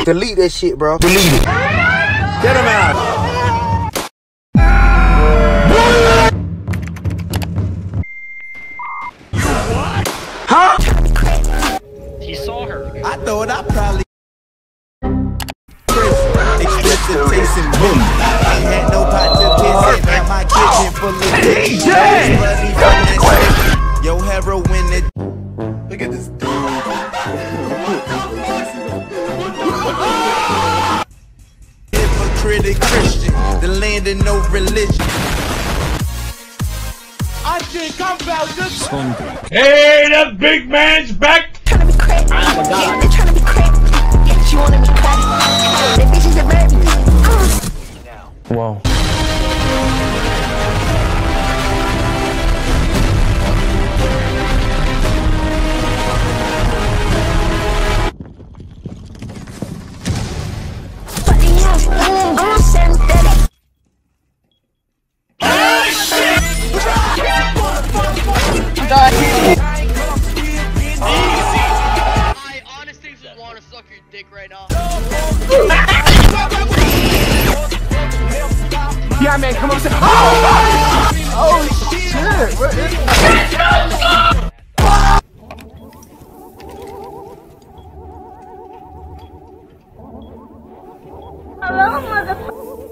Delete that shit, bro. Delete it. Get him out. Huh? He saw her. I thought I probably explicit taste and boom. Ain't had no pot to piss in. Now my kitchen full of DJ. Yo, heroin it. Look at this dude. Hypocritic Christian, the land of no religion. I think I'm about to. Hey, that big man's back. Trying to be crazy. Oh my God. They're trying to be crazy. Yes, you wanna be crazy. The bitches are ready. Whoa. I'm synthetic. I honestly just want to suck your dick right now. Yeah, man, come on. Oh shit! What is it? Hello, motherfucker.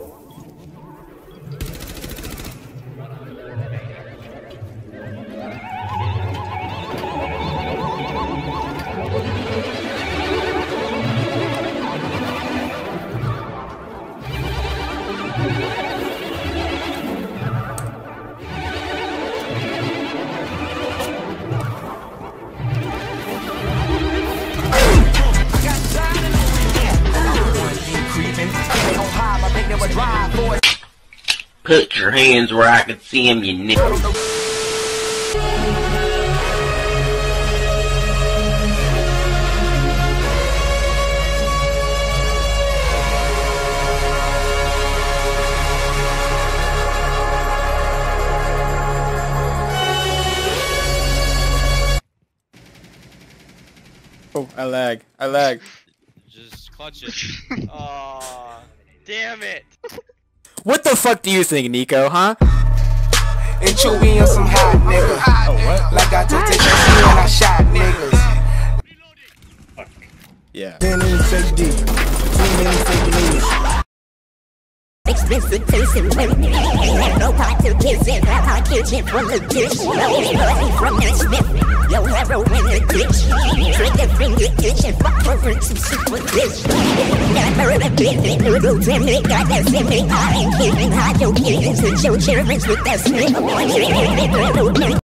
Put your hands where I can see them, you nigga. Oh, I lag. Just clutch it. Aw, damn it. What the fuck do you think, Nico, huh? And Chewy on some hot niggas. Oh, what? Like I took the shit when I shot niggas. Yeah. Explicit taste and baby. Ain't had no pot to kiss in. Grab my kitchen from the dish. No blood from that Smith. Yo, heroin the ditch. Trigger finger itching. Fuck for some super bitch. Got her in a bit. Little timid. Got that simple. I ain't kidding. Hide your kids. With your cherries with that smith.